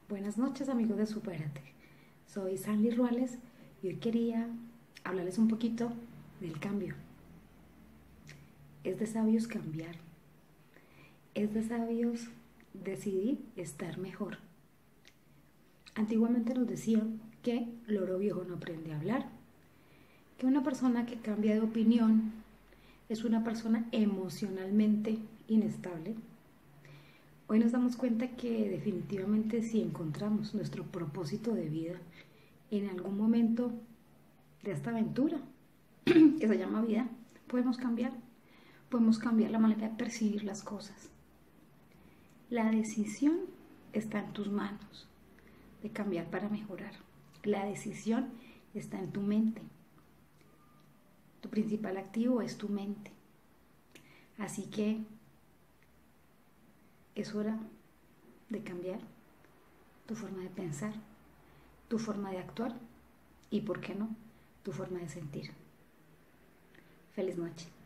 Buenas noches amigos de Supérate. Soy Sandy Ruales y hoy quería hablarles un poquito del cambio. Es de sabios cambiar. Es de sabios decidir estar mejor. Antiguamente nos decían que loro viejo no aprende a hablar, que una persona que cambia de opinión es una persona emocionalmente inestable. Hoy nos damos cuenta que definitivamente si encontramos nuestro propósito de vida en algún momento de esta aventura que se llama vida, podemos cambiar la manera de percibir las cosas. La decisión está en tus manos de cambiar para mejorar. La decisión está en tu mente. Tu principal activo es tu mente. Así que es hora de cambiar tu forma de pensar, tu forma de actuar y, ¿por qué no?, tu forma de sentir. Feliz noche.